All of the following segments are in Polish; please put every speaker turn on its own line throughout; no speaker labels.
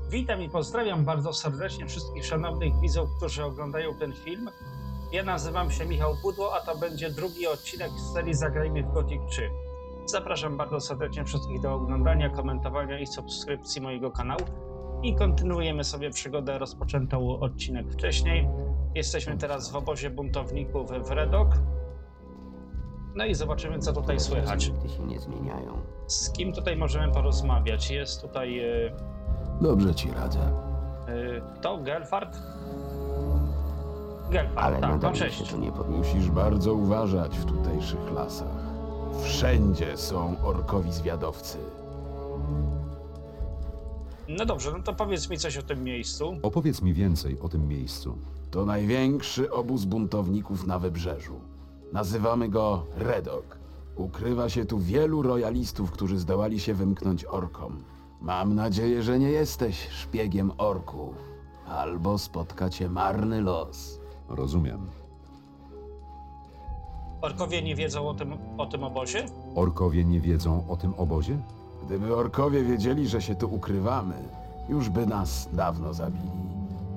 Witam i pozdrawiam bardzo serdecznie wszystkich szanownych widzów, którzy oglądają ten film. Ja nazywam się Michał Pudło, a to będzie drugi odcinek z serii Zagrajmy w Gothic 3. Zapraszam bardzo serdecznie wszystkich do oglądania, komentowania i subskrypcji mojego kanału. I kontynuujemy sobie przygodę rozpoczętą odcinek wcześniej. Jesteśmy teraz w obozie buntowników w Redok. No i zobaczymy, co tutaj słychać.
Nigdy się nie zmieniają.
Z kim tutaj możemy porozmawiać? Jest tutaj...
Dobrze ci radzę.
Kto? Gelfard? Gelfard,
Ale
tak,
nadal
no
mi się
cześć.
tu nie podoba.
Musisz bardzo uważać w tutejszych lasach. Wszędzie są orkowi zwiadowcy.
No dobrze, no to powiedz mi coś o tym miejscu.
Opowiedz mi więcej o tym miejscu.
To największy obóz buntowników na wybrzeżu. Nazywamy go Redok. Ukrywa się tu wielu royalistów, którzy zdołali się wymknąć orkom. Mam nadzieję, że nie jesteś szpiegiem orków. Albo spotka cię marny los.
Rozumiem.
Orkowie nie wiedzą o tym obozie?
Orkowie nie wiedzą o tym obozie?
Gdyby orkowie wiedzieli, że się tu ukrywamy, już by nas dawno zabili.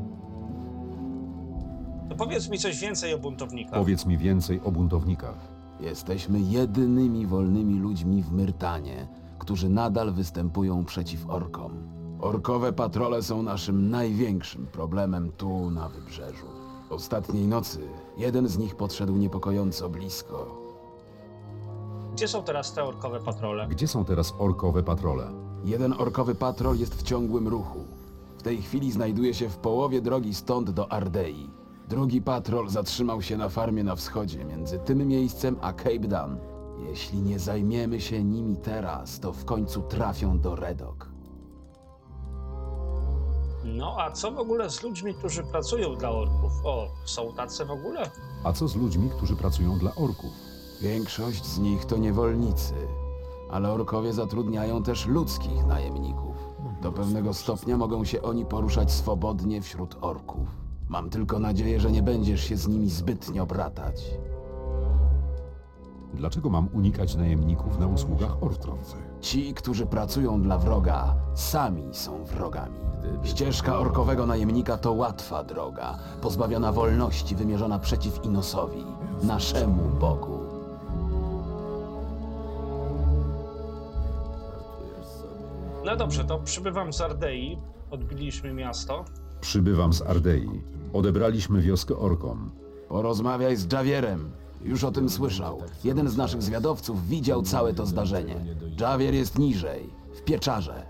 To powiedz mi coś więcej o buntownikach.
Powiedz mi więcej o buntownikach.
Jesteśmy jedynymi wolnymi ludźmi w Myrtanie, którzy nadal występują przeciw orkom. Orkowe patrole są naszym największym problemem tu na wybrzeżu. Ostatniej nocy jeden z nich podszedł niepokojąco blisko.
Gdzie są teraz te orkowe patrole?
Gdzie są teraz orkowe patrole?
Jeden orkowy patrol jest w ciągłym ruchu. W tej chwili znajduje się w połowie drogi stąd do Ardei. Drugi patrol zatrzymał się na farmie na wschodzie, między tym miejscem a Cape Dan. Jeśli nie zajmiemy się nimi teraz, to w końcu trafią do Redok.
No a co w ogóle z ludźmi, którzy pracują dla orków? O, są tacy w ogóle?
A co z ludźmi, którzy pracują dla orków?
Większość z nich to niewolnicy, ale orkowie zatrudniają też ludzkich najemników. Do pewnego stopnia mogą się oni poruszać swobodnie wśród orków. Mam tylko nadzieję, że nie będziesz się z nimi zbytnio bratać.
Dlaczego mam unikać najemników na usługach orków?
Ci, którzy pracują dla wroga, sami są wrogami. Ścieżka orkowego najemnika to łatwa droga, pozbawiona wolności, wymierzona przeciw Inosowi, naszemu Bogu.
No dobrze, to przybywam z Ardei. Odbiliśmy miasto.
Przybywam z Ardei. Odebraliśmy wioskę orkom.
Porozmawiaj z Javierem. Już o tym słyszał. Jeden z naszych zwiadowców widział całe to zdarzenie. Javier jest niżej, w pieczarze.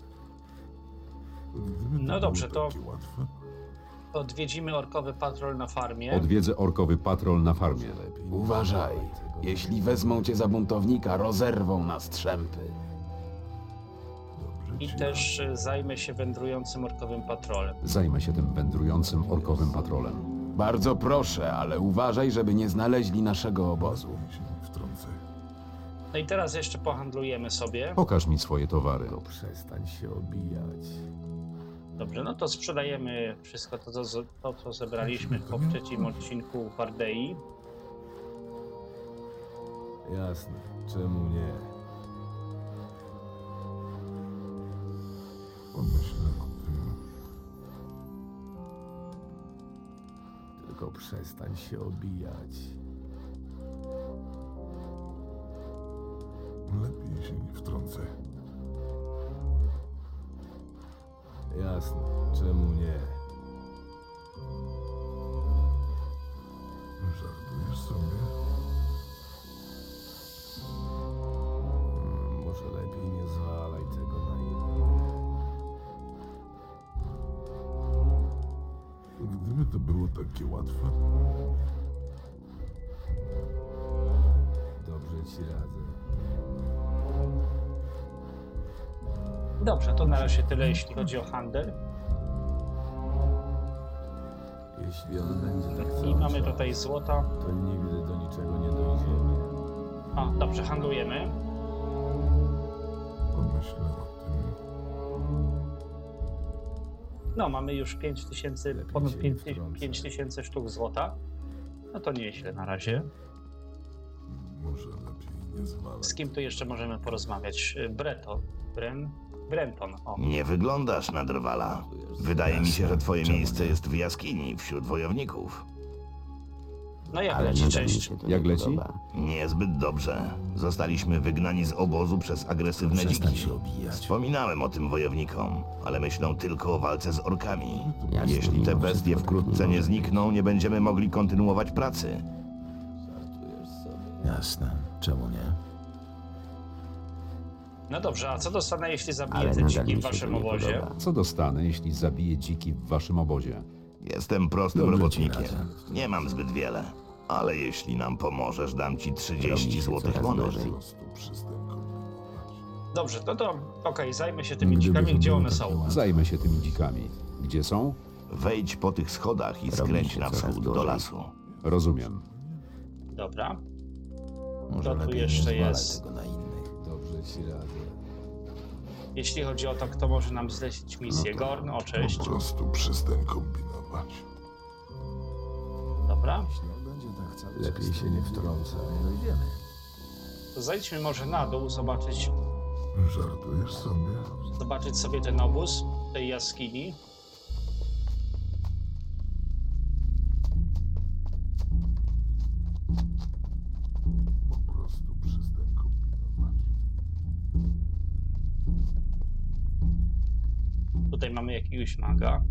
No dobrze, to odwiedzimy orkowy patrol na farmie.
Odwiedzę orkowy patrol na farmie.
Uważaj, jeśli wezmą cię za buntownika, rozerwą na strzępy.
I też zajmę się wędrującym orkowym patrolem.
Zajmę się tym wędrującym orkowym patrolem.
Bardzo proszę, ale uważaj, żeby nie znaleźli naszego obozu.
No i teraz jeszcze pohandlujemy sobie.
Pokaż mi swoje towary.
Przestań się obijać.
Dobrze, no to sprzedajemy wszystko to, co zebraliśmy po trzecim odcinku w Ardei.
Jasne, czemu nie?
Pomyślę o tym.
Tylko przestań się obijać.
Lepiej się nie wtrącę.
Jasne, czemu nie?
Żartujesz sobie?
Może lepiej nie zwalaj tego na innych.
Gdyby to było takie łatwe,
Dobrze ci radzę.
Dobrze, to na razie tyle, jeśli chodzi o handel.
Jeśli on będzie tak
I
cały
mamy
czas,
tutaj złota.
to nigdy do niczego nie dojdziemy.
A, dobrze, handlujemy.
pomyślę o tym.
No, mamy już 5000, ponad
się
5000 sztuk złota. No to nieźle na razie.
Może lepiej nie zwalaj.
Z kim tu jeszcze możemy porozmawiać? Bren. Brenton, o.
Nie wyglądasz na drwala. Wydaje mi się, że twoje miejsce jest w jaskini wśród wojowników.
No jak
Ale
leci,
nadal mi
cześć.
się to
Jak
nie
leci?
podoba.
Niezbyt dobrze. Zostaliśmy wygnani z obozu przez agresywne
Przestań
dziki.
się obijać.
Wspominałem o tym wojownikom, ale myślą tylko o walce z orkami.
Jasne,
Jeśli te
mimo
bestie
wszystko tak
wkrótce
nie
nie
może
znikną, nie będziemy mogli kontynuować pracy.
Jasne, czemu nie?
No dobrze, a co dostanę, jeśli zabiję
Ale
te
nadal
dziki
mi
w
się to
waszym
nie
obozie?
podoba.
Co dostanę, jeśli zabiję dziki w waszym obozie?
Jestem prostym
Dobrze ci
robotnikiem.
radzę.
Nie mam zbyt wiele. Ale jeśli nam pomożesz, dam ci 30
Robi się
złotych
coraz
monet.
gorzej.
Po prostu przystęp kombinować.
Dobrze, to okej, zajmę się tymi
Gdyby
dzikami,
to
gdzie
było
one
takie
są.
łatwe.
Zajmę się tymi dzikami. Gdzie są?
Wejdź po tych schodach i
Robi
skręć
się
na
coraz
wschód do
gorzej.
lasu.
Rozumiem.
Dobra.
Może
To tu
lepiej
jeszcze
nie zwalaj
jest.
tego na innych. Dobrze ci radzę.
Jeśli chodzi o to, kto może nam zlecić misję. Gorn, o cześć.
Po prostu przestań kombinować.
Dobra.
Jeśli będzie tak cały lepiej się nie wtrącaj. Dojdziemy.
To zejdźmy może na dół,
Żartujesz sobie?
sobie ten obóz tej jaskini.
Po prostu przestań kombinować.
Tutaj mamy jakiegoś maga.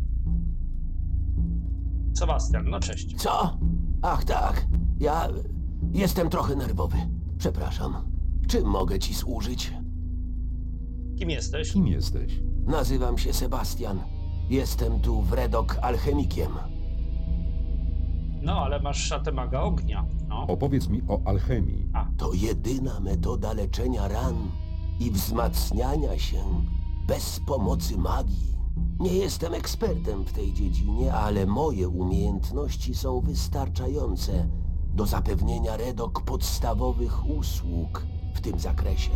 Sebastian, no cześć.
Co? Ach tak, ja jestem trochę nerwowy. Przepraszam. Czym mogę ci służyć?
Kim jesteś?
Kim jesteś?
Nazywam się Sebastian. Jestem tu wredok alchemikiem.
No, ale masz szatę maga ognia. No.
Opowiedz mi o alchemii.
To jedyna metoda leczenia ran i wzmacniania się bez pomocy magii. Nie jestem ekspertem w tej dziedzinie, ale moje umiejętności są wystarczające do zapewnienia Redok podstawowych usług w tym zakresie.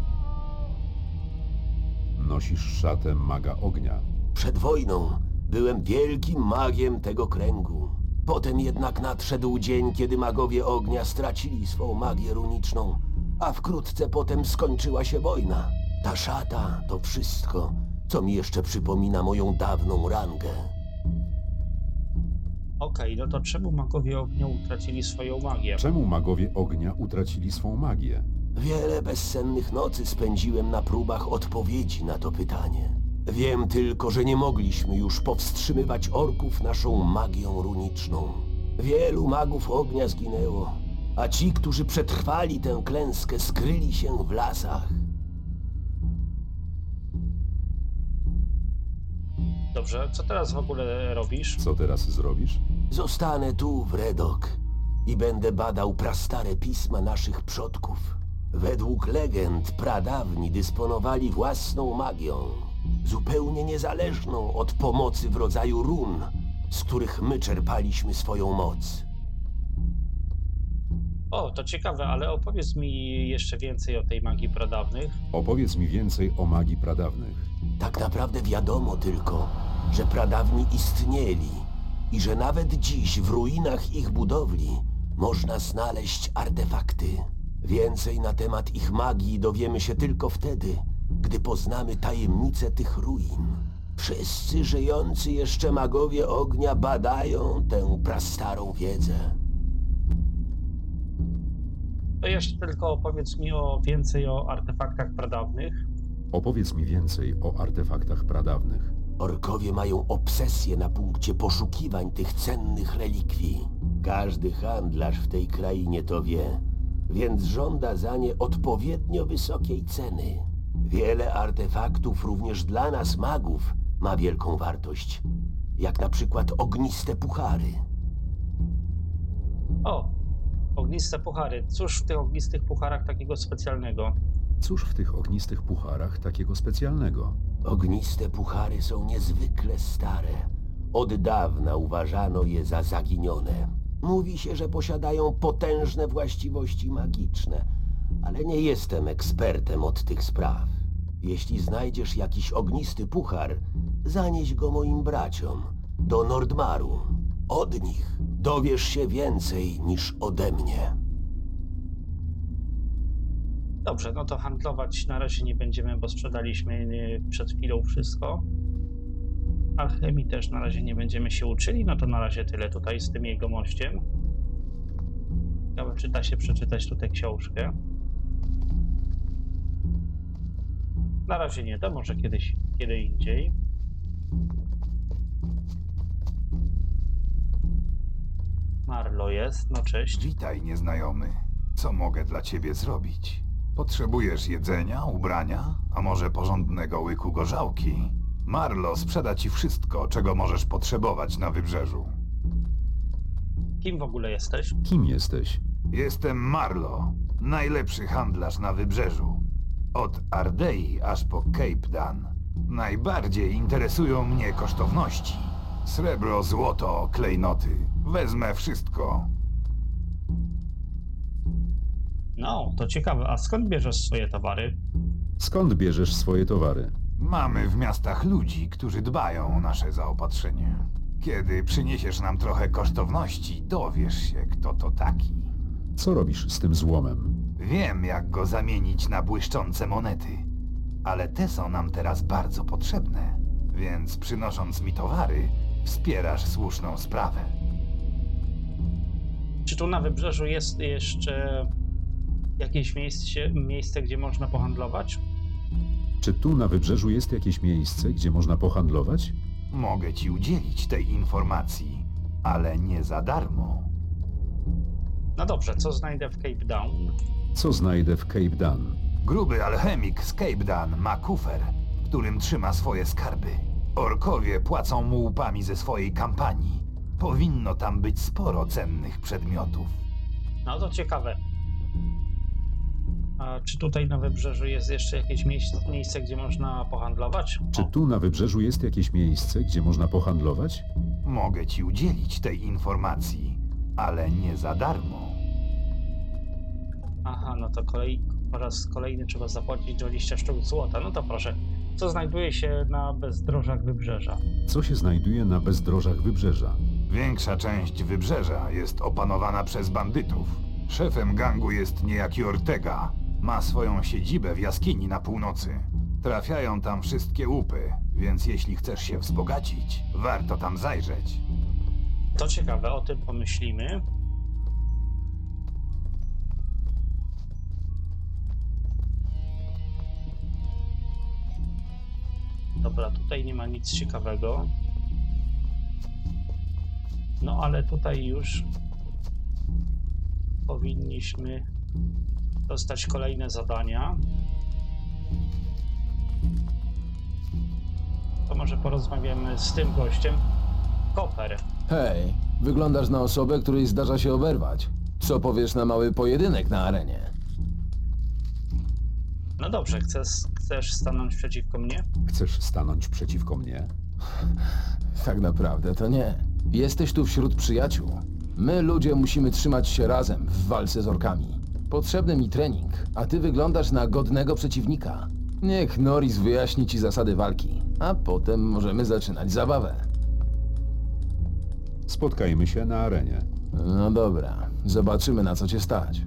Nosisz szatę maga ognia.
Przed wojną byłem wielkim magiem tego kręgu. Potem jednak nadszedł dzień, kiedy magowie ognia stracili swą magię runiczną, a wkrótce potem skończyła się wojna. Ta szata to wszystko, co mi jeszcze przypomina moją dawną rangę.
Okej, no to czemu magowie ognia utracili swoją magię?
Czemu magowie ognia utracili swą magię?
Wiele bezsennych nocy spędziłem na próbach odpowiedzi na to pytanie. Wiem tylko, że nie mogliśmy już powstrzymywać orków naszą magią runiczną. Wielu magów ognia zginęło, a ci, którzy przetrwali tę klęskę, skryli się w lasach.
Dobrze, co teraz w ogóle robisz?
Co teraz zrobisz?
Zostanę tu w Redok i będę badał prastare pisma naszych przodków. Według legend pradawni dysponowali własną magią, zupełnie niezależną od pomocy w rodzaju run, z których my czerpaliśmy swoją moc.
O, to ciekawe, ale opowiedz mi jeszcze więcej o tej magii pradawnych.
Opowiedz mi więcej o magii pradawnych.
Tak naprawdę wiadomo tylko, że pradawni istnieli i że nawet dziś w ruinach ich budowli można znaleźć artefakty. Więcej na temat ich magii dowiemy się tylko wtedy, gdy poznamy tajemnice tych ruin. Wszyscy żyjący jeszcze magowie ognia badają tę prastarą wiedzę.
To jeszcze tylko opowiedz mi więcej o artefaktach pradawnych.
Opowiedz mi więcej o artefaktach pradawnych.
Orkowie mają obsesję na punkcie poszukiwań tych cennych relikwii. Każdy handlarz w tej krainie to wie, więc żąda za nie odpowiednio wysokiej ceny. Wiele artefaktów również dla nas magów ma wielką wartość, jak na przykład ogniste puchary.
O, ogniste puchary. Cóż w tych ognistych pucharach takiego specjalnego?
Cóż w tych ognistych pucharach takiego specjalnego?
Ogniste puchary są niezwykle stare. Od dawna uważano je za zaginione. Mówi się, że posiadają potężne właściwości magiczne, ale nie jestem ekspertem od tych spraw. Jeśli znajdziesz jakiś ognisty puchar, zanieś go moim braciom do Nordmaru. Od nich dowiesz się więcej niż ode mnie.
Dobrze, no to handlować na razie nie będziemy, bo sprzedaliśmy przed chwilą wszystko. Alchemii też na razie nie będziemy się uczyli, no to na razie tyle tutaj z tym jego mościem. Ciekawe, czy da się przeczytać tutaj książkę. Na razie nie da, może kiedyś, kiedy indziej. Marlo jest, no cześć.
Witaj, nieznajomy. Co mogę dla ciebie zrobić? Potrzebujesz jedzenia, ubrania, a może porządnego łyku gorzałki? Marlo sprzeda ci wszystko, czego możesz potrzebować na wybrzeżu.
Kim w ogóle jesteś?
Kim jesteś?
Jestem Marlo, najlepszy handlarz na wybrzeżu. Od Ardei aż po Cape Dan. Najbardziej interesują mnie kosztowności. Srebro, złoto, klejnoty. Wezmę wszystko.
No, to ciekawe, a skąd bierzesz swoje towary?
Skąd bierzesz swoje towary?
Mamy w miastach ludzi, którzy dbają o nasze zaopatrzenie. Kiedy przyniesiesz nam trochę kosztowności, dowiesz się, kto to taki.
Co robisz z tym złomem?
Wiem, jak go zamienić na błyszczące monety, ale te są nam teraz bardzo potrzebne, więc przynosząc mi towary, wspierasz słuszną sprawę.
Czy tu na wybrzeżu jest jeszcze jakieś miejsce, gdzie można pohandlować?
Czy tu na wybrzeżu jest jakieś miejsce, gdzie można pohandlować?
Mogę ci udzielić tej informacji, ale nie za darmo.
No dobrze, co znajdę w Cape Town?
Co znajdę w Cape Dan?
Gruby alchemik z Cape Dan ma kufer, w którym trzyma swoje skarby. Orkowie płacą mu łupami ze swojej kampanii. Powinno tam być sporo cennych przedmiotów.
No to ciekawe. A czy tutaj na wybrzeżu jest jeszcze jakieś miejsce, gdzie można pohandlować?
Czy tu na wybrzeżu jest jakieś miejsce, gdzie można pohandlować?
Mogę ci udzielić tej informacji, ale nie za darmo.
Aha, no to po raz kolejny trzeba zapłacić 20 sztuk złota. No to proszę, co znajduje się na bezdrożach wybrzeża?
Co się znajduje na bezdrożach wybrzeża?
Większa część wybrzeża jest opanowana przez bandytów. Szefem gangu jest niejaki Ortega. Ma swoją siedzibę w jaskini na północy. Trafiają tam wszystkie łupy, więc jeśli chcesz się wzbogacić, warto tam zajrzeć.
To ciekawe, o tym pomyślimy. Dobra, tutaj nie ma nic ciekawego. No ale tutaj już powinniśmy dostać kolejne zadania. To może porozmawiamy z tym gościem. Koper.
Hej, wyglądasz na osobę, której zdarza się oberwać. Co powiesz na mały pojedynek na arenie?
No dobrze, chcesz stanąć przeciwko mnie?
Chcesz stanąć przeciwko mnie?
Tak naprawdę to nie. Jesteś tu wśród przyjaciół. My, ludzie, musimy trzymać się razem w walce z orkami. Potrzebny mi trening, a ty wyglądasz na godnego przeciwnika. Niech Norris wyjaśni ci zasady walki, a potem możemy zaczynać zabawę.
Spotkajmy się na arenie.
No dobra, zobaczymy na co cię stać.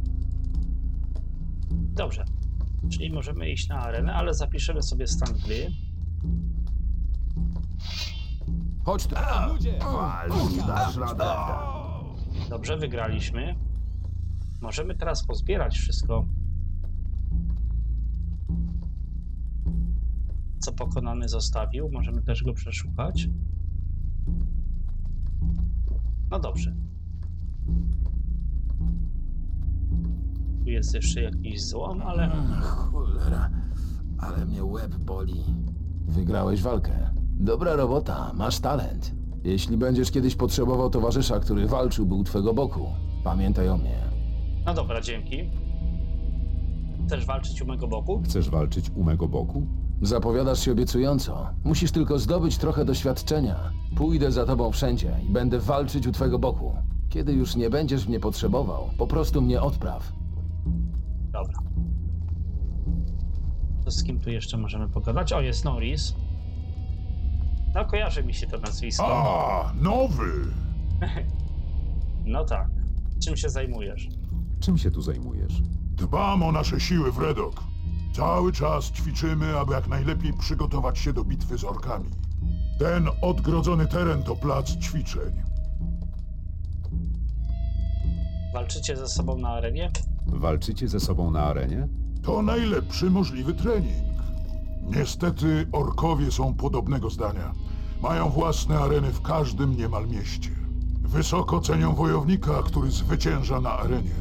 Dobrze. Czyli możemy iść na arenę, ale zapiszemy sobie stan gry.
Chodź tu, ludzie!
Walcz, dasz radę.
Dobrze, wygraliśmy. Możemy teraz pozbierać wszystko, co pokonany zostawił. Możemy też go przeszukać. No dobrze. Tu jest jeszcze jakiś złom, ale...
Cholera, ale mnie łeb boli. Wygrałeś walkę. Dobra robota, masz talent. Jeśli będziesz kiedyś potrzebował towarzysza, który walczył u twego boku, pamiętaj o mnie.
No dobra, dzięki. Chcesz walczyć u mego boku?
Chcesz walczyć u mego boku?
Zapowiadasz się obiecująco. Musisz tylko zdobyć trochę doświadczenia. Pójdę za tobą wszędzie i będę walczyć u twego boku. Kiedy już nie będziesz mnie potrzebował, po prostu mnie odpraw.
Dobra. To z kim tu jeszcze możemy pogadać? O, jest Norris. No, kojarzy mi się to nazwisko.
A, nowy!
No tak. Czym się zajmujesz?
Czym się tu zajmujesz?
Dbam o nasze siły w Redok. Cały czas ćwiczymy, aby jak najlepiej przygotować się do bitwy z orkami. Ten odgrodzony teren to plac ćwiczeń.
Walczycie ze sobą na arenie?
Walczycie ze sobą na arenie?
To najlepszy możliwy trening. Niestety orkowie są podobnego zdania. Mają własne areny w każdym niemal mieście. Wysoko cenią wojownika, który zwycięża na arenie.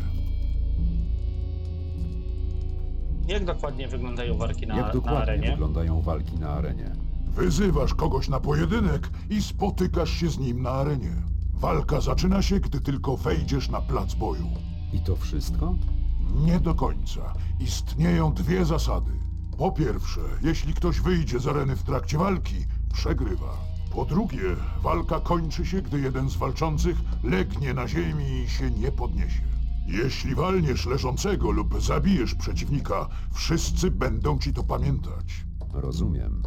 Jak dokładnie wyglądają walki
Jak
na
dokładnie
arenie?
wyglądają walki na arenie?
Wyzywasz kogoś na pojedynek i spotykasz się z nim na arenie. Walka zaczyna się, gdy tylko wejdziesz na plac boju.
I to wszystko?
Nie do końca. Istnieją dwie zasady. Po pierwsze, jeśli ktoś wyjdzie z areny w trakcie walki, przegrywa. Po drugie, walka kończy się, gdy jeden z walczących legnie na ziemi i się nie podniesie. Jeśli walniesz leżącego lub zabijesz przeciwnika, wszyscy będą ci to pamiętać.
Rozumiem.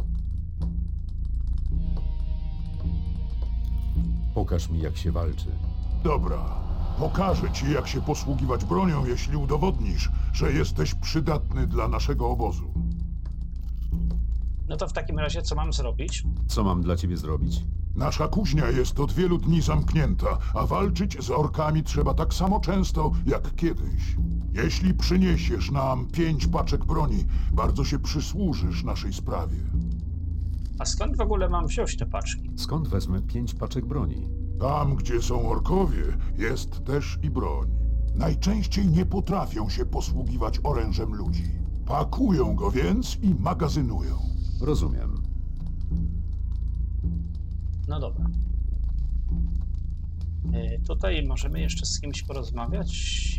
Pokaż mi, jak się walczy.
Dobra, pokażę ci, jak się posługiwać bronią, jeśli udowodnisz, że jesteś przydatny dla naszego obozu.
No to w takim razie co mam zrobić?
Co mam dla ciebie zrobić?
Nasza kuźnia jest od wielu dni zamknięta, a walczyć z orkami trzeba tak samo często jak kiedyś. Jeśli przyniesiesz nam 5 paczek broni, bardzo się przysłużysz naszej sprawie.
A skąd w ogóle mam wziąć te paczki?
Skąd wezmę 5 paczek broni?
Tam, gdzie są orkowie, jest też i broń. Najczęściej nie potrafią się posługiwać orężem ludzi. Pakują go więc i magazynują.
Rozumiem.
No dobra. Tutaj możemy jeszcze z kimś porozmawiać.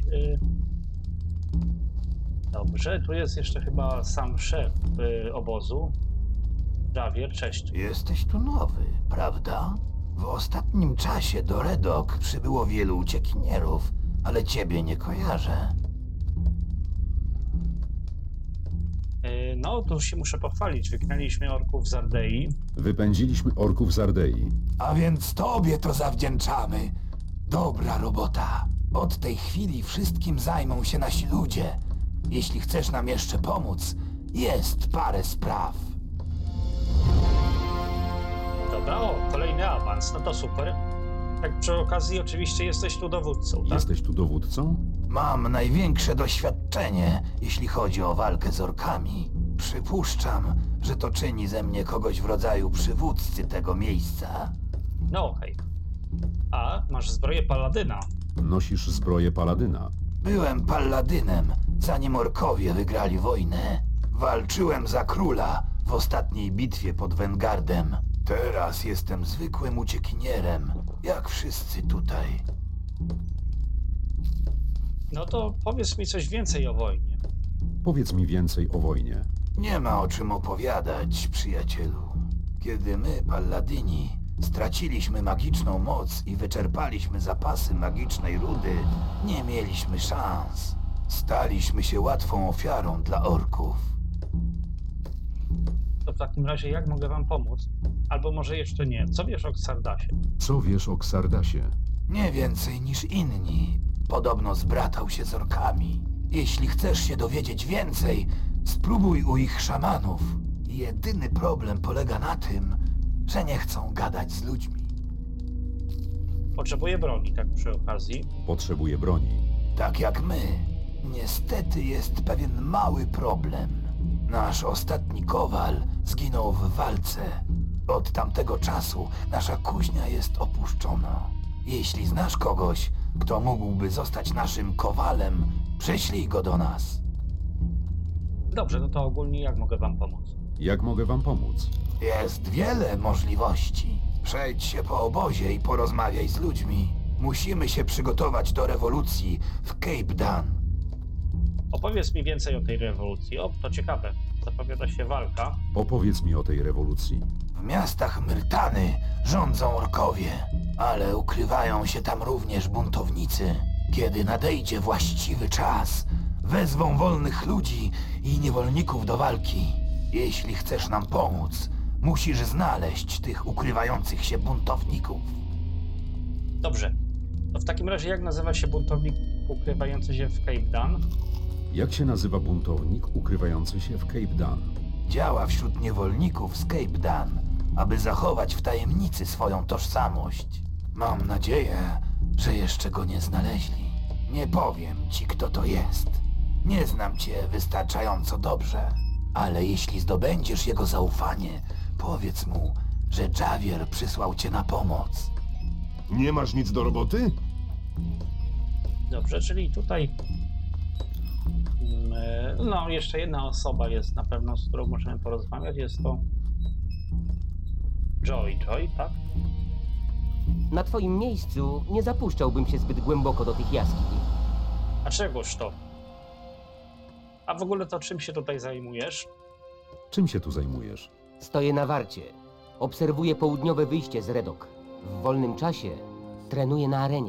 Dobrze, tu jest jeszcze chyba sam szef obozu. Javier, cześć.
Jesteś tu nowy, prawda? W ostatnim czasie do Redok przybyło wielu uciekinierów, ale ciebie nie kojarzę.
No, tu się muszę pochwalić. Wygnaliśmy orków z Ardei.
Wypędziliśmy orków z Ardei.
A więc tobie to zawdzięczamy. Dobra robota. Od tej chwili wszystkim zajmą się nasi ludzie. Jeśli chcesz nam jeszcze pomóc, jest parę spraw.
Dobra, o, kolejny awans. No to super. Tak przy okazji oczywiście jesteś tu dowódcą, tak?
Jesteś tu dowódcą?
Mam największe doświadczenie, jeśli chodzi o walkę z orkami. Przypuszczam, że to czyni ze mnie kogoś w rodzaju przywódcy tego miejsca.
No okej. A, masz zbroję paladyna.
Nosisz zbroję paladyna.
Byłem palladynem, zanim orkowie wygrali wojnę. Walczyłem za króla w ostatniej bitwie pod Wengardem. Teraz jestem zwykłym uciekinierem, jak wszyscy tutaj.
No to powiedz mi coś więcej o wojnie.
Powiedz mi więcej o wojnie.
Nie ma o czym opowiadać, przyjacielu. Kiedy my, palladyni, straciliśmy magiczną moc i wyczerpaliśmy zapasy magicznej rudy, nie mieliśmy szans. Staliśmy się łatwą ofiarą dla orków.
To w takim razie jak mogę wam pomóc? Albo może jeszcze nie. Co wiesz o Xardasie?
Co wiesz o Xardasie?
Nie więcej niż inni. Podobno zbratał się z orkami. Jeśli chcesz się dowiedzieć więcej, spróbuj u ich szamanów. Jedyny problem polega na tym, że nie chcą gadać z ludźmi.
Potrzebuję broni, tak przy okazji.
Potrzebuję broni.
Tak jak my. Niestety jest pewien mały problem. Nasz ostatni kowal zginął w walce. Od tamtego czasu nasza kuźnia jest opuszczona. Jeśli znasz kogoś, kto mógłby zostać naszym kowalem, przyślij go do nas.
Dobrze, no to ogólnie jak mogę wam pomóc?
Jak mogę wam pomóc?
Jest wiele możliwości. Przejdź się po obozie i porozmawiaj z ludźmi. Musimy się przygotować do rewolucji w Cape Dan.
Opowiedz mi więcej o tej rewolucji. O, to ciekawe. Zapowiada się walka.
Opowiedz mi o tej rewolucji.
W miastach Myrtany rządzą orkowie, ale ukrywają się tam również buntownicy. Kiedy nadejdzie właściwy czas, wezwą wolnych ludzi i niewolników do walki. Jeśli chcesz nam pomóc, musisz znaleźć tych ukrywających się buntowników.
Dobrze. To w takim razie jak nazywa się buntownik ukrywający się w Cape Dan?
Jak się nazywa buntownik ukrywający się w Cape Dan?
Działa wśród niewolników z Cape Dan, aby zachować w tajemnicy swoją tożsamość. Mam nadzieję, że jeszcze go nie znaleźli. Nie powiem ci, kto to jest. Nie znam cię wystarczająco dobrze. Ale jeśli zdobędziesz jego zaufanie, powiedz mu, że Javier przysłał cię na pomoc.
Nie masz nic do roboty?
Dobrze, czyli tutaj no jeszcze jedna osoba jest na pewno, z którą możemy porozmawiać. Jest to Joy, tak?
Na twoim miejscu nie zapuszczałbym się zbyt głęboko do tych jaskiń.
A czegoż to? A w ogóle to czym się tutaj zajmujesz?
Czym się tu zajmujesz?
Stoję na warcie. Obserwuję południowe wyjście z Redok. W wolnym czasie trenuję na arenie.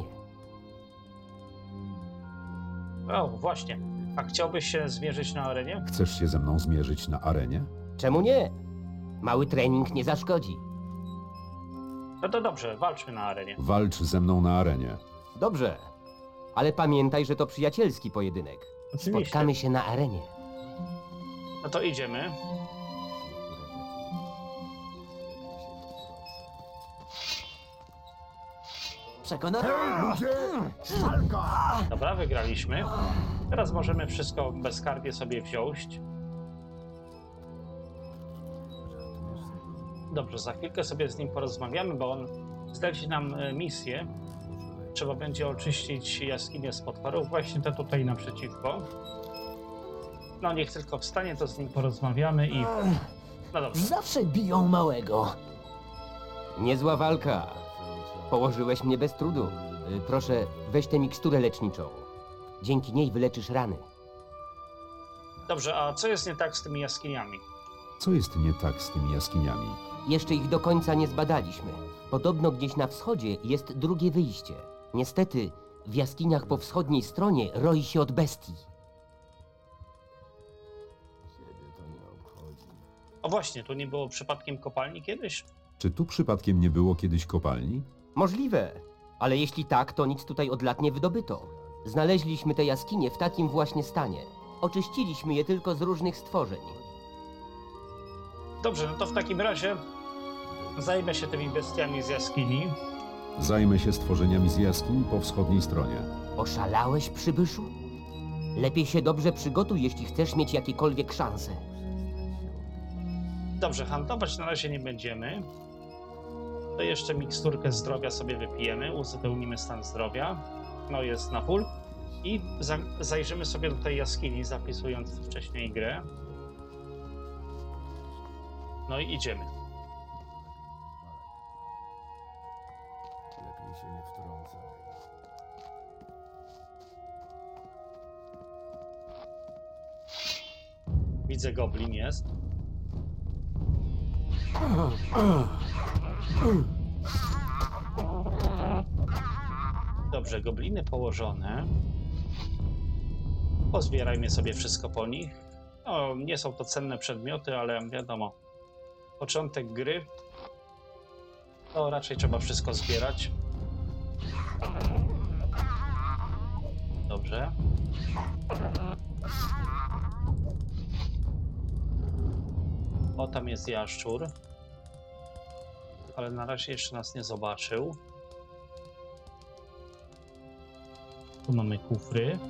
O, właśnie. A chciałbyś się zmierzyć na arenie?
Chcesz się ze mną zmierzyć na arenie?
Czemu nie? Mały trening nie zaszkodzi.
No to dobrze, walczmy na arenie.
Walcz ze mną na arenie.
Dobrze. Ale pamiętaj, że to przyjacielski pojedynek.
Oczywiście.
Spotkamy się na arenie.
No to idziemy.
Przekonany?
Dobra, wygraliśmy. Teraz możemy wszystko bezkarnie sobie wziąć. Dobrze, za chwilkę sobie z nim porozmawiamy, bo on zleci nam misję. Trzeba będzie oczyścić jaskinię z potworów, właśnie te tutaj naprzeciwko. No niech tylko wstanie, to z nim porozmawiamy i... No dobrze.
Zawsze biją małego. Niezła walka. Położyłeś mnie bez trudu. Proszę, weź tę miksturę leczniczą. Dzięki niej wyleczysz rany.
Dobrze, a co jest nie tak z tymi jaskiniami?
Co jest nie tak z tymi jaskiniami?
Jeszcze ich do końca nie zbadaliśmy. Podobno gdzieś na wschodzie jest drugie wyjście. Niestety, w jaskiniach po wschodniej stronie roi się od bestii.
O właśnie, tu nie było przypadkiem kopalni kiedyś?
Czy tu przypadkiem nie było kiedyś kopalni?
Możliwe, ale jeśli tak, to nic tutaj od lat nie wydobyto. Znaleźliśmy te jaskinie w takim właśnie stanie. Oczyściliśmy je tylko z różnych stworzeń.
Dobrze, no to w takim razie zajmę się tymi bestiami z jaskini.
Zajmę się stworzeniami z jaskiń po wschodniej stronie.
Oszalałeś, przybyszu? Lepiej się dobrze przygotuj, jeśli chcesz mieć jakiekolwiek szanse.
Dobrze, handlować na razie nie będziemy. To jeszcze miksturkę zdrowia sobie wypijemy, uzupełnimy stan zdrowia. No jest na full. I zajrzymy sobie do tej jaskini, zapisując wcześniej grę. No i idziemy.
Lepiej się nie wtrącaj.
Widzę, goblin jest. Dobrze, gobliny położone. Pozbierajmy sobie wszystko po nich. No, nie są to cenne przedmioty, ale wiadomo, początek gry, to raczej trzeba wszystko zbierać. Dobrze. O, tam jest jaszczur. Ale na razie jeszcze nas nie zobaczył. Tu mamy kufry.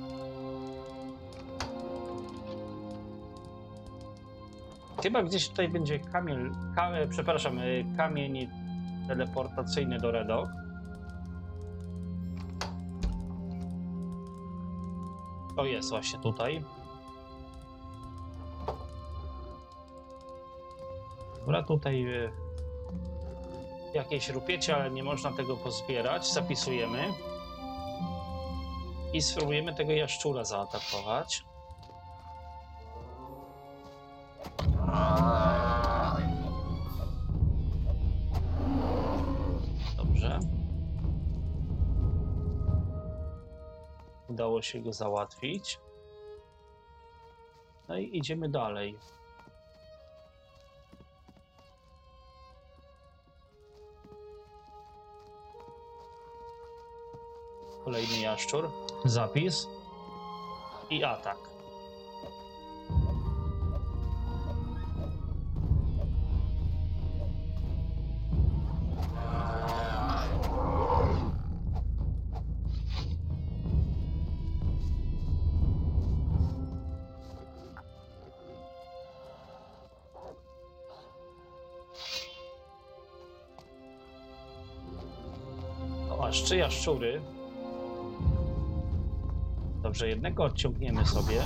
Chyba gdzieś tutaj będzie kamień teleportacyjny do Redok. To jest właśnie tutaj. Dobra, tutaj jakieś rupiecie, ale nie można tego pozbierać. Zapisujemy. I spróbujemy tego jaszczura zaatakować. Dobrze. Udało się go załatwić. No i idziemy dalej. Kolejny jaszczur. Zapis. I atak. Płaszczy, jaszczury. Dobrze, jednego odciągniemy sobie.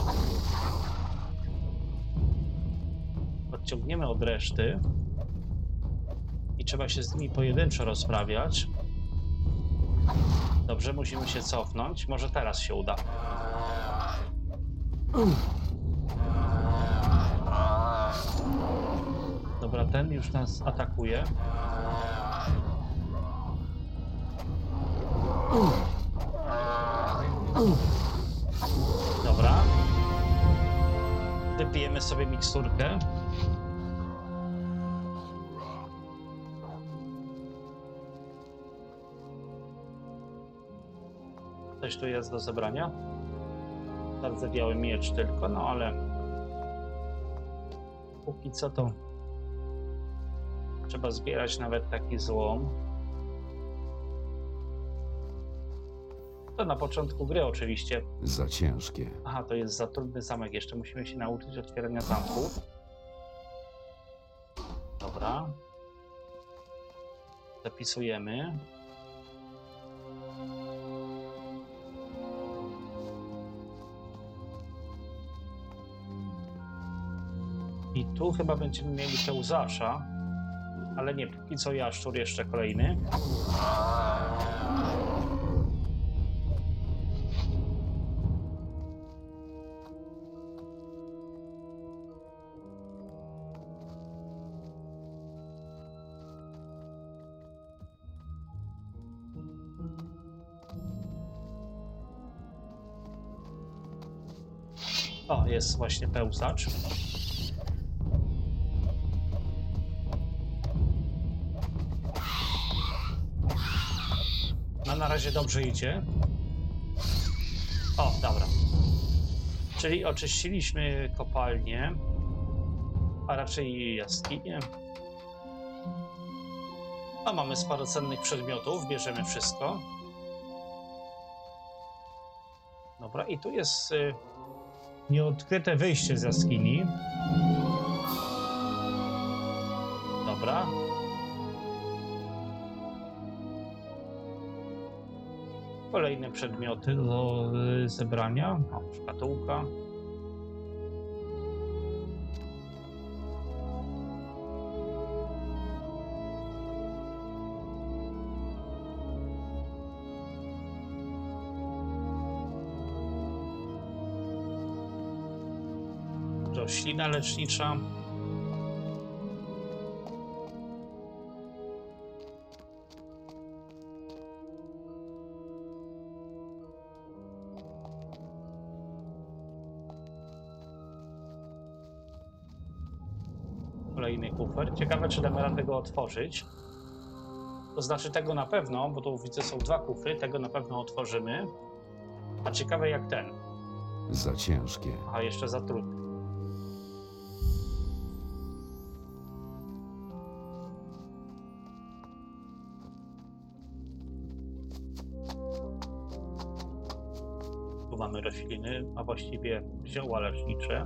Odciągniemy od reszty. I trzeba się z nimi pojedynczo rozprawiać. Dobrze, musimy się cofnąć. Może teraz się uda. Dobra, ten już nas atakuje. Dobra. Wypijemy sobie miksturkę. Coś tu jest do zebrania? Zardzewiały miecz tylko, no ale póki co to trzeba zbierać nawet taki złom. To na początku gry oczywiście.
Za ciężkie.
Aha, to jest za trudny zamek. Jeszcze musimy się nauczyć otwierania zamków. Dobra. Zapisujemy. I tu chyba będziemy mieli pełzacza. Ale nie, póki co jaszczur jeszcze kolejny. O, jest właśnie pełzacz. No, na razie dobrze idzie. O, dobra. Czyli oczyściliśmy kopalnię, a raczej jaskinię. A mamy sporo cennych przedmiotów, bierzemy wszystko. Dobra, i tu jest nieodkryte wyjście z jaskini. Dobra. Kolejne przedmioty do zebrania. O, szkatułka. Roślina lecznicza. Kolejny kufer. Ciekawe, czy damy radę tego otworzyć. To znaczy tego na pewno, bo tu widzę są dwa kufry, tego na pewno otworzymy. A ciekawe jak ten.
Za ciężkie.
A jeszcze za trudny. Tu mamy rośliny, a właściwie zioła lecznicze.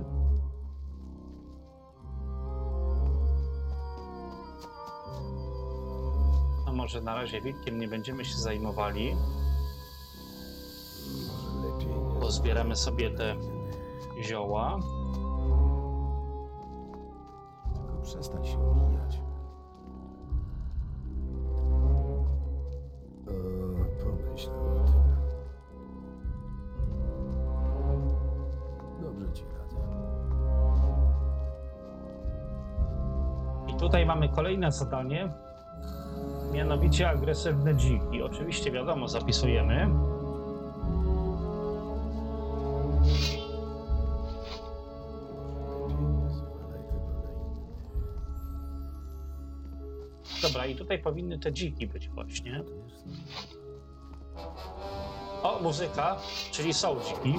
A może na razie wilkiem nie będziemy się zajmowali. Pozbieramy sobie te zioła.
Przestań się omijać. Pomyśl o tym. Dobrze ci radzę.
I tutaj mamy kolejne zadanie. Mianowicie agresywne dziki. Oczywiście wiadomo, zapisujemy. Dobra, i tutaj powinny te dziki być właśnie. O, muzyka, czyli są dziki.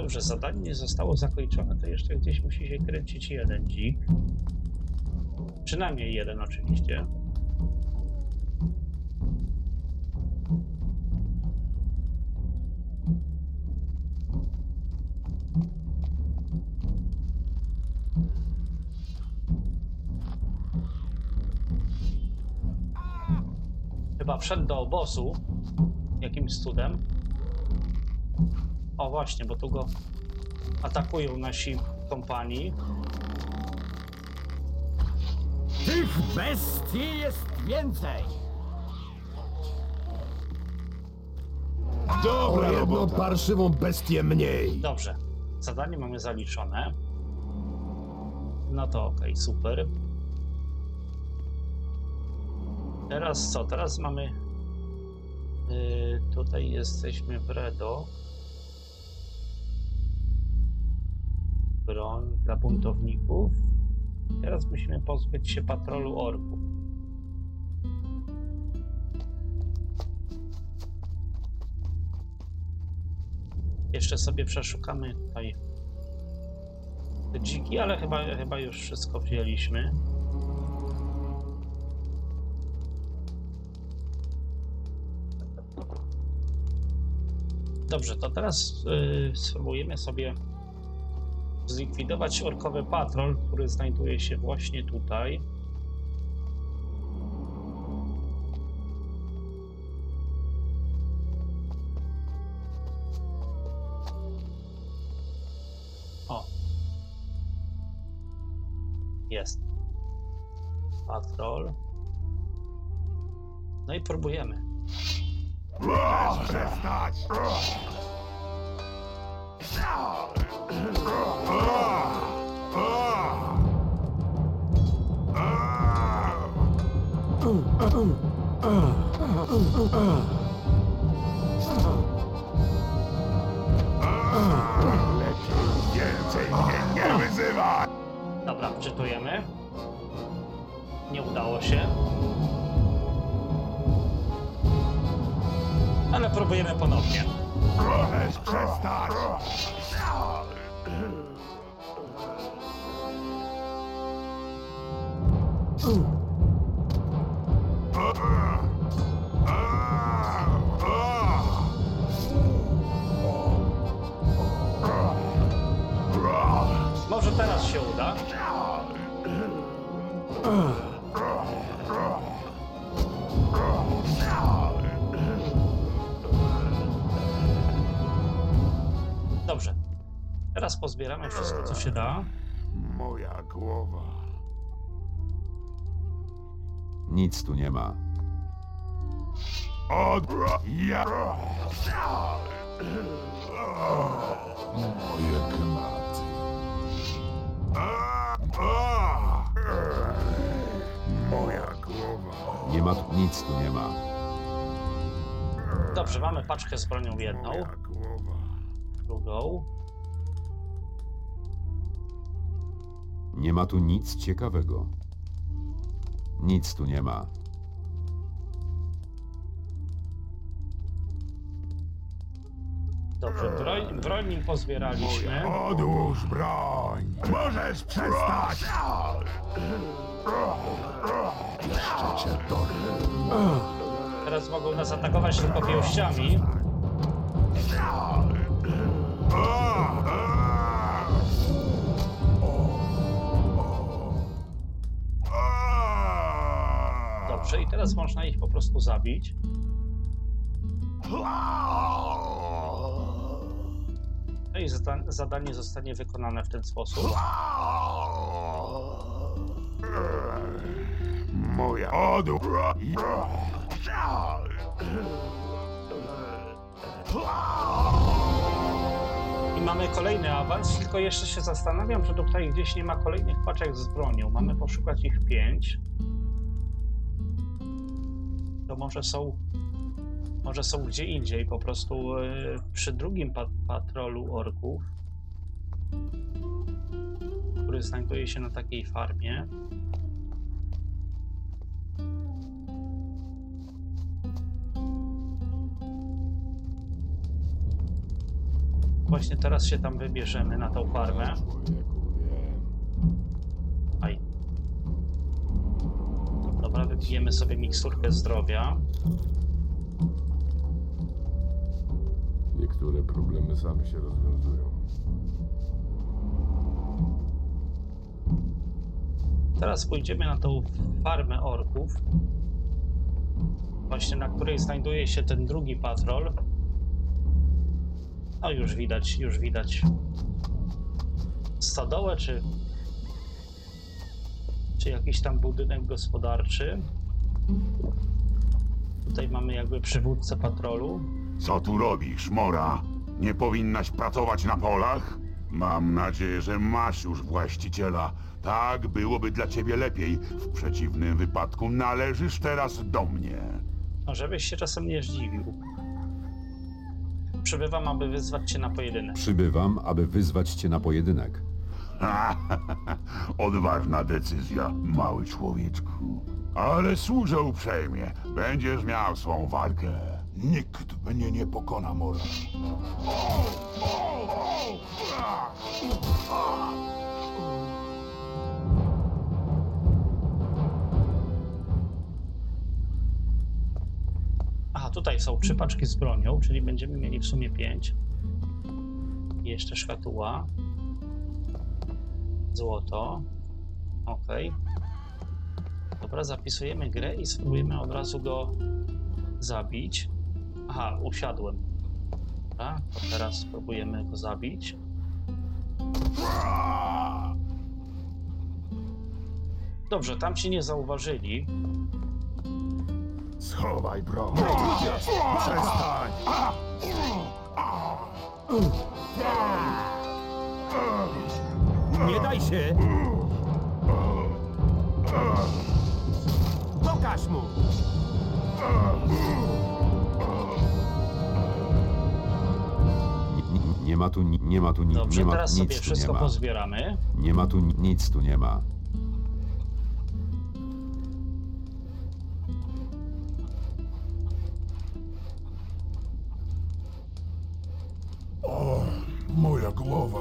Dobrze, zadanie nie zostało zakończone, to jeszcze gdzieś musi się kręcić jeden dzik. Przynajmniej jeden oczywiście. Chyba wszedł do obozu jakimś cudem. O właśnie, bo tu go atakują nasi kompanii.
Tych bestii jest więcej!
Dobra
Jedną
robota.
parszywą bestię mniej!
Dobrze, zadanie mamy zaliczone. No to okej, super. Teraz co? Teraz mamy... tutaj jesteśmy w Redo. Broń dla buntowników. Teraz musimy pozbyć się patrolu orków. Jeszcze sobie przeszukamy tutaj te dziki, ale chyba już wszystko wzięliśmy. Dobrze, to teraz spróbujemy sobie zlikwidować orkowy patrol, który znajduje się właśnie tutaj. O. Jest. Patrol. No i próbujemy.
Przestać! Więcej mnie nie wyzywaj!
Dobra, wczytujemy. Nie udało się. Ale próbujemy ponownie.
Możesz przestać!
Może teraz się uda. Dobrze. Teraz pozbieramy wszystko, co się da.
Moja głowa.
Nic tu nie ma.
Ja...
Moje kmaty.
Moja głowa.
Nie ma tu, nic tu nie ma.
Dobrze, mamy paczkę z bronią jedną,
Moja głowa.
drugą.
Nie ma tu nic ciekawego. Nic tu nie ma.
Dobrze, broń im pozbieraliśmy.
Odłóż broń! Możesz przestać!
Jeszcze cię dorwę.
Teraz mogą nas atakować tylko pięściami. Dobrze, i teraz można ich po prostu zabić. No i zadanie zostanie wykonane w ten sposób.
Moja odłóż!
I mamy kolejny awans, tylko jeszcze się zastanawiam, czy tutaj gdzieś nie ma kolejnych paczek z bronią. Mamy poszukać ich 5. To może są gdzie indziej, po prostu przy drugim patrolu orków, który znajduje się na takiej farmie. właśnie teraz się tam wybierzemy na tą farmę. Aj. Dobra, wypijemy sobie miksturkę zdrowia.
Niektóre problemy same się rozwiązują.
Teraz pójdziemy na tą farmę orków, właśnie na której znajduje się ten drugi patrol. No już widać stodołę, czy jakiś tam budynek gospodarczy. Tutaj mamy jakby przywódcę patrolu.
Co tu robisz, Mora? Nie powinnaś pracować na polach? Mam nadzieję, że masz już właściciela. Tak byłoby dla ciebie lepiej. W przeciwnym wypadku należysz teraz do mnie.
No, żebyś się czasem nie zdziwił. Przybywam, aby wyzwać cię na pojedynek.
Przybywam, aby wyzwać cię na pojedynek.
Odważna decyzja, mały człowieczku. Ale służę uprzejmie. Będziesz miał swą walkę. Nikt mnie nie pokona, Mora.
Aha, tutaj są 3 paczki z bronią, czyli będziemy mieli w sumie 5. I jeszcze szkatuła. Złoto. Ok. Dobra, zapisujemy grę i spróbujemy od razu go zabić. Aha, usiadłem. Dobra, to teraz spróbujemy go zabić. Dobrze, tam się nie zauważyli.
Schowaj broń. Przestań!
Nie daj się! Pokaż mu!
Nie ma tu, nie ma tu,
Dobrze,
nie ma
teraz sobie
nic tu
wszystko
nie ma.
pozbieramy.
Nie ma tu, nic tu nie ma.
O, moja głowa.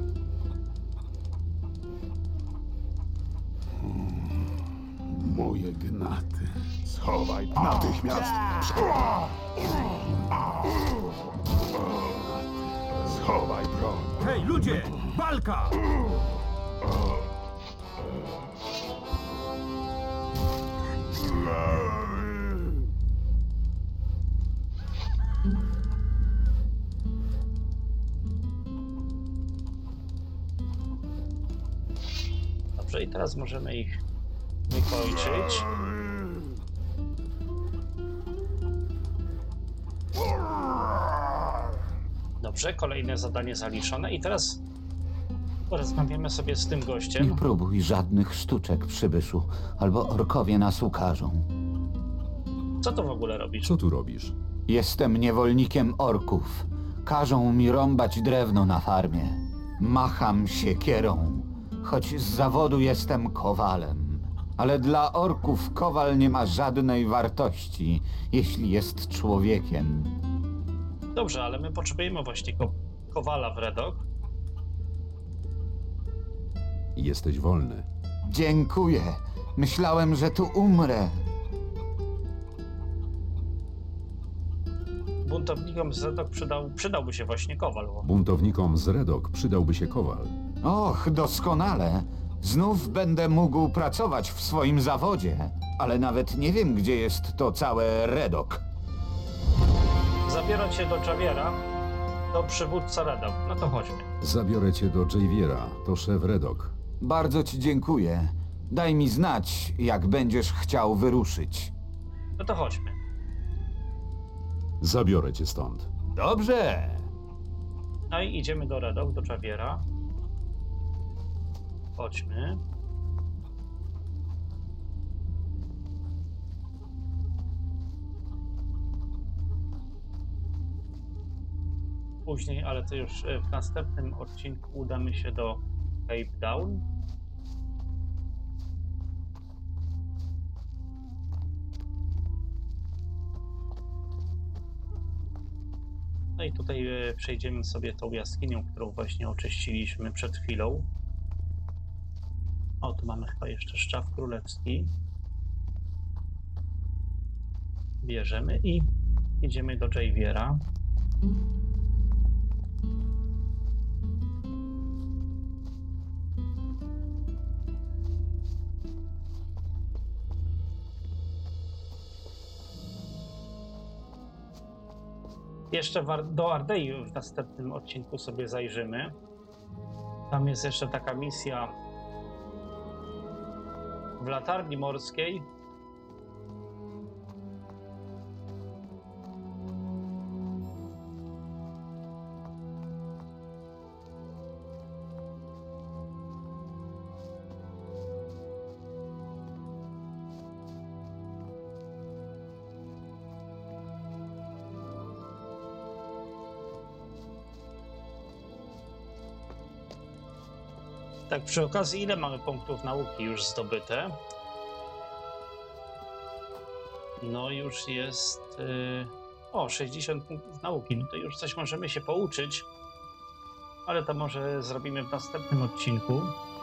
Moje gnaty.
Schowaj natychmiast. Schowaj broń.
Hej, ludzie! Walka!
Dobrze, i teraz możemy ich wykończyć. Dobrze, kolejne zadanie zaliczone i teraz porozmawiamy sobie z tym
Nie
gościem.
próbuj żadnych sztuczek, przybyszu, albo orkowie nas ukarzą.
Co to w ogóle robisz?
Co tu robisz?
Jestem niewolnikiem orków. Każą mi rąbać drewno na farmie. Macham siekierą, choć z zawodu jestem kowalem. Ale dla orków kowal nie ma żadnej wartości, jeśli jest człowiekiem.
Dobrze, ale my potrzebujemy właśnie kowala w Redok.
Jesteś wolny.
Dziękuję. Myślałem, że tu umrę.
Buntownikom z Redok przydałby się właśnie kowal.
Buntownikom z Redok przydałby się kowal.
Och, doskonale. Znów będę mógł pracować w swoim zawodzie. Ale nawet nie wiem, gdzie jest to całe Redok.
Zabiorę cię do Javiera, do przywódca Redok. No to chodźmy.
Zabiorę cię do Javiera, to szef Redok.
Bardzo ci dziękuję. Daj mi znać, jak będziesz chciał wyruszyć.
No to chodźmy.
Zabiorę cię stąd.
Dobrze.
No i idziemy do Redok, do Javiera. Chodźmy. Później, ale to już w następnym odcinku udamy się do Cape Town. No i tutaj przejdziemy sobie tą jaskinią, którą właśnie oczyściliśmy przed chwilą. O, tu mamy chyba jeszcze szczaw królewski. Bierzemy i idziemy do Javiera. Jeszcze do Ardei w następnym odcinku sobie zajrzymy. Tam jest jeszcze taka misja w latarni morskiej. Tak, przy okazji, ile mamy punktów nauki już zdobyte? No już jest... 60 punktów nauki. No to już coś możemy się pouczyć. Ale to może zrobimy w następnym odcinku.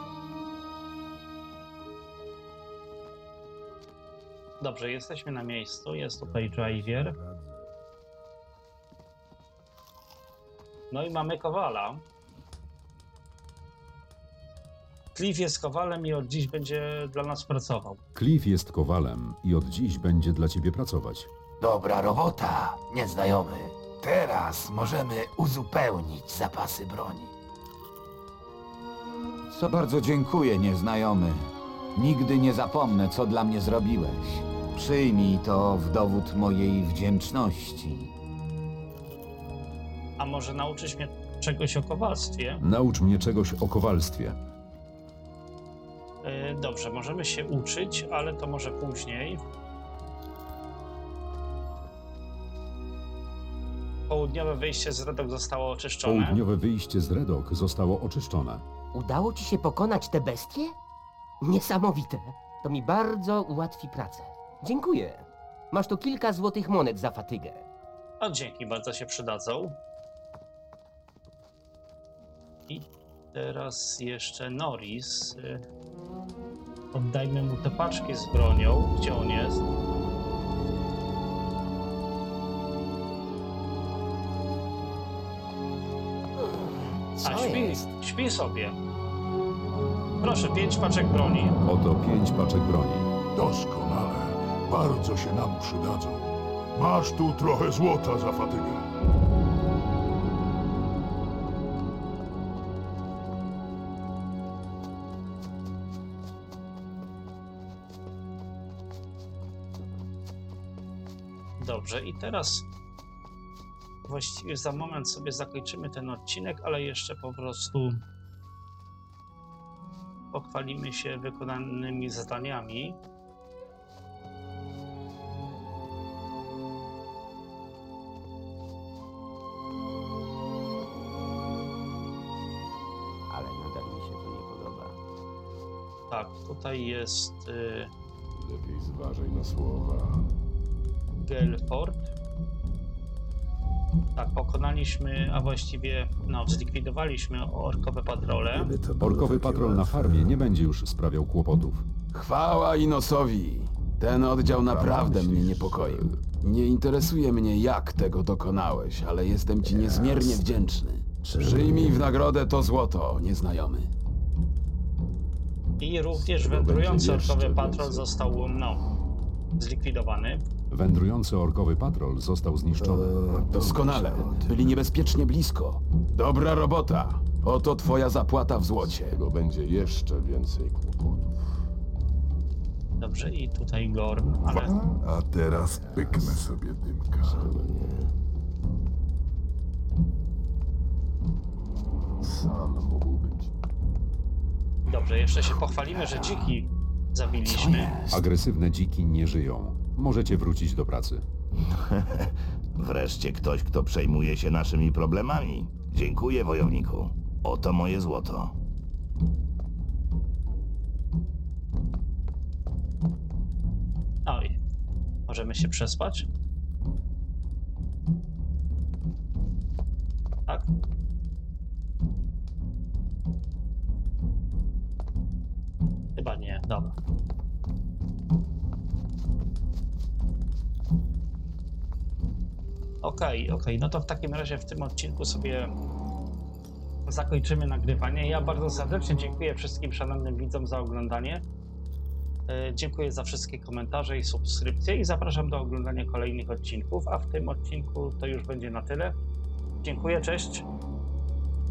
Dobrze, jesteśmy na miejscu. Jest tutaj Javier. No i mamy Kowala. Cliff jest kowalem i od dziś będzie dla nas pracował.
Cliff jest kowalem i od dziś będzie dla ciebie pracować.
Dobra robota, nieznajomy. Teraz możemy uzupełnić zapasy broni.
Co bardzo dziękuję, nieznajomy. Nigdy nie zapomnę, co dla mnie zrobiłeś. Przyjmij to w dowód mojej wdzięczności.
A może nauczysz mnie czegoś o kowalstwie?
Naucz mnie czegoś o kowalstwie.
Dobrze, możemy się uczyć, ale to może później. Południowe wyjście z Redok zostało oczyszczone.
Południowe wyjście z Redok zostało oczyszczone.
Udało ci się pokonać te bestie? Niesamowite. To mi bardzo ułatwi pracę. Dziękuję. Masz tu kilka złotych monet za fatygę.
O, dzięki, bardzo się przydadzą. I teraz jeszcze Norris. Oddajmy mu te paczki z bronią. Gdzie on jest? A śpi sobie. Proszę, 5 paczek broni.
Oto 5 paczek broni.
Doskonale. Bardzo się nam przydadzą. Masz tu trochę złota za fatygę.
Dobrze, i teraz właściwie za moment sobie zakończymy ten odcinek, ale jeszcze po prostu pochwalimy się wykonanymi zadaniami.
Ale nadal mi się to nie podoba.
Tak, tutaj jest
Lepiej zważaj na słowa.
Gelford. Tak, pokonaliśmy, a właściwie zlikwidowaliśmy orkowe patrole.
Orkowy patrol na farmie nie będzie już sprawiał kłopotów.
Chwała Inosowi! Ten oddział naprawdę mnie niepokoił. Nie interesuje mnie, jak tego dokonałeś, ale jestem ci niezmiernie wdzięczny. Przyjmij w nagrodę to złoto, nieznajomy.
I również wędrujący orkowy patrol został zlikwidowany.
Wędrujący orkowy patrol został zniszczony.
Doskonale. Byli niebezpiecznie blisko. Dobra robota. Oto twoja zapłata w złocie.
Tego będzie jeszcze więcej kłopotów.
Dobrze, i tutaj Gorm, ale
A teraz pyknę sobie dymka.
Sam mógłbym ci...
dobrze, jeszcze się pochwalimy, że dziki zabiliśmy.
Agresywne dziki nie żyją. Możecie wrócić do pracy.
Wreszcie ktoś, kto przejmuje się naszymi problemami. Dziękuję, wojowniku. Oto moje złoto.
Oj, możemy się przespać? Tak? Chyba nie, dobra. Okej, no to w takim razie w tym odcinku sobie zakończymy nagrywanie. Ja bardzo serdecznie dziękuję wszystkim szanownym widzom za oglądanie. Dziękuję za wszystkie komentarze i subskrypcje i zapraszam do oglądania kolejnych odcinków, a w tym odcinku to już będzie na tyle. Dziękuję, cześć.